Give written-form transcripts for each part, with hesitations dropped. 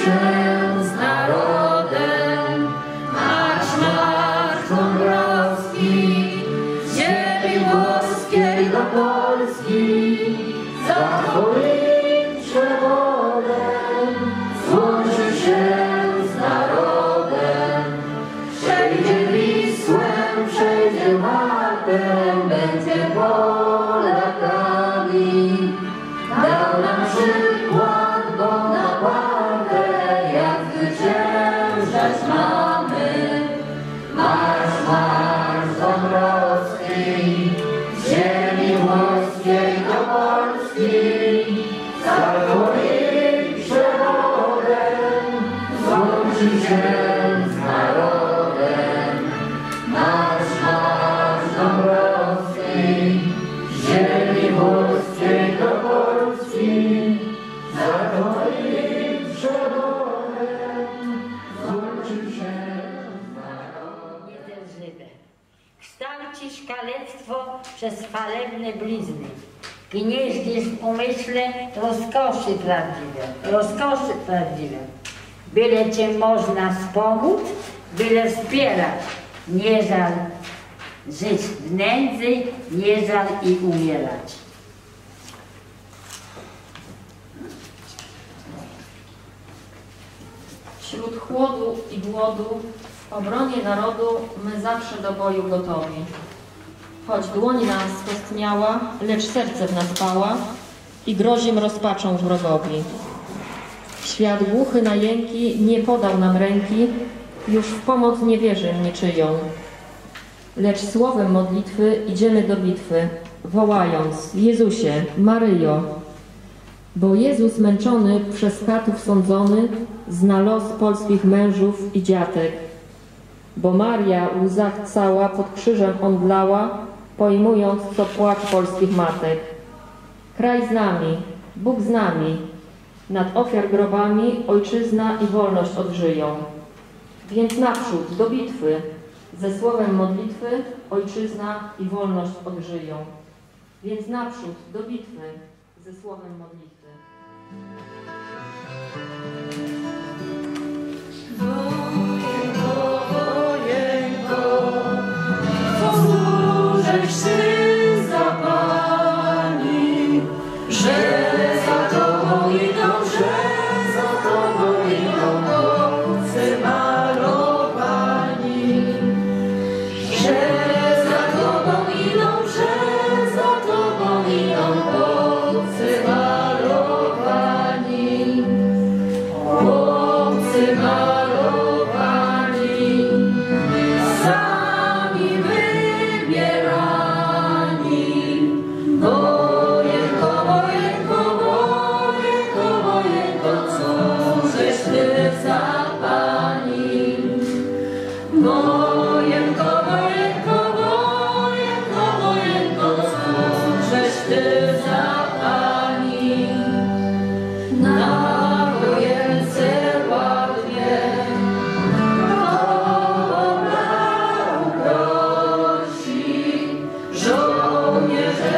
się z narodem, marsz, marsz dąbrowski, z ziemi włoskiej do Polski, za twoim przewodem złączy się z narodem, przejdzie Wisłem, przejdzie Matem, będzie Polakami. Dał nam przykład Bonaparte, jak zwyciężać mamy. Marsz, marsz dąbrowski, z ziemi włoskiej do Polski, za twoim przewodem złączy się z narodem. Marsz, marsz dąbrowski, z ziemi włoskiej do Polski, za twoim przewodem złączy się z narodem. Nie ten żywe. Kształcisz kalectwo przez chwalebne blizny. Gnieździsz w umyśle rozkoszy prawdziwe. Byle cię można wspomóc, byle wspierać. Nie żal żyć w nędzy, nie żal i umierać. Wśród chłodu i głodu, w obronie narodu, my zawsze do boju gotowi. Choć dłoń nas skostniała, lecz serce w nas pała i grozim rozpaczą wrogowi. Świat głuchy na jęki nie podał nam ręki, już w pomoc nie wierzy niczyją. Lecz słowem modlitwy idziemy do bitwy, wołając: Jezusie, Maryjo. Bo Jezus męczony, przez katów sądzony, zna los polskich mężów i dziatek. Bo Maria w łzach cała pod krzyżem omdlała, pojmując, co płacz polskich matek. Kraj z nami, Bóg z nami, nad ofiar grobami ojczyzna i wolność odżyją. Więc naprzód do bitwy, ze słowem modlitwy ojczyzna i wolność odżyją. Więc naprzód do bitwy, ze słowem modlitwy. Wojenko, posłużesz Ty za Pani, że za Tobą idą, chłopcy malowani, że za Tobą idą, chłopcy malowani, chłopcy malowani, sami wybierani. Wojenko, wojenko, wojenko, wojenko, cóżeś Ty za Pani. Wojenko, wojenko, wojenko, wojenko, cóżeś Ty za Pani. Na wojence ładnie Boga uprosi. Żołnierze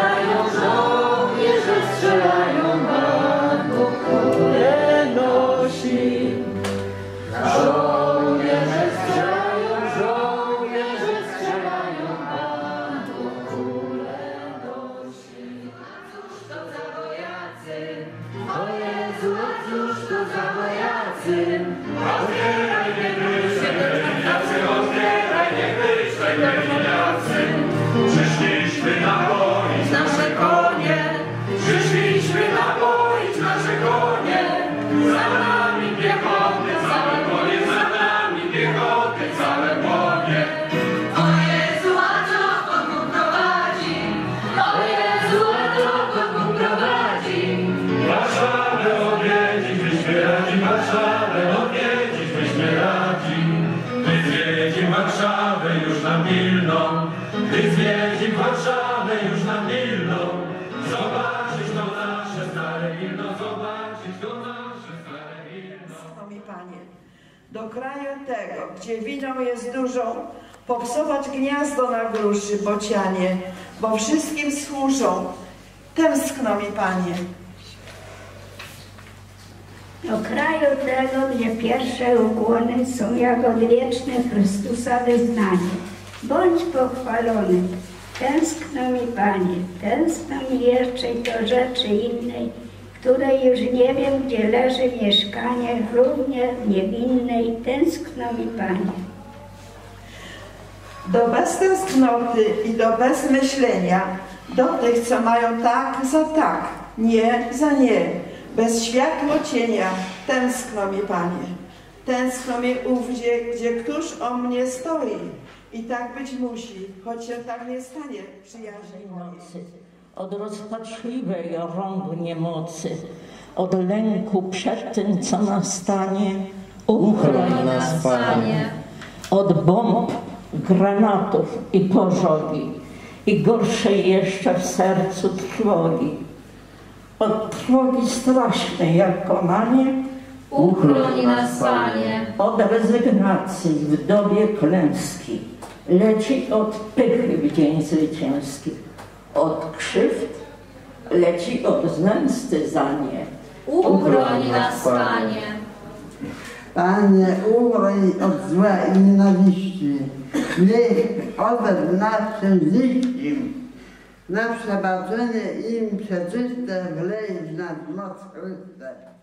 strzelają, matko kulę nosi. Żołnierze strzelają, matko kulę nosi. Cóż to za wojacy? O Jezu, cóż to za wojacy? Otwieraj, nie wyszłej, gliniacy. Przyszliśmy napoić nasze konie, przyszliśmy napoić nasze konie. Za nami piechoty, całe konie, za nami piechoty, całe konie. O Jezu, a dokąd Bóg prowadzi? O Jezu, a dokąd Bóg prowadzi? Warszawę odwiedzić byśmy radzi, Warszawę odwiedzić byśmy radzi. Gdy zwiedzim Warszawę już nam pilną, gdy zwiedzim Warszawę już nam pilną, zobaczyć to nasze stare Wilno, zobaczyć to nasze stare Wilno. Mi Panie, do kraju tego, gdzie winą jest dużo, popsować gniazdo na gruszy, bocianie, bo wszystkim służą. Tęskno mi, Panie. Do kraju tego, gdzie pierwsze ukłony są jak odwieczne Chrystusa wyznanie. Bądź pochwalony. Tęskno mi, Panie, tęskno mi jeszcze i do rzeczy innej, której już nie wiem, gdzie leży mieszkanie, równie niewinnej. Tęskno mi, Panie. Do beztęsknoty i do bezmyślenia, do tych, co mają tak za tak, nie za nie, bez światło cienia, tęskno mi, Panie. Tęskno mi ówdzie, gdzie któż o mnie stoi. I tak być musi, choć się tak nie stanie, przyjaźni mojej. Od rozpaczliwej rąk niemocy, od lęku przed tym, co nastanie, uchroń nas, Panie. Od bomb, granatów i pożogi, i gorszej jeszcze w sercu trwogi. Od trwogi strasznej jak komanie, uchroń nas, Panie. od rezygnacji w dobie klęski, leci od pychy w dzień zwycięski, od krzywd leci od zemsty za nie. Uchroń nas, Panie. Panie, uchroń od zła i nienawiści. Niech odet nas się ziści. Na przebaczenie im przeczyste wlej w nas moc Chryste.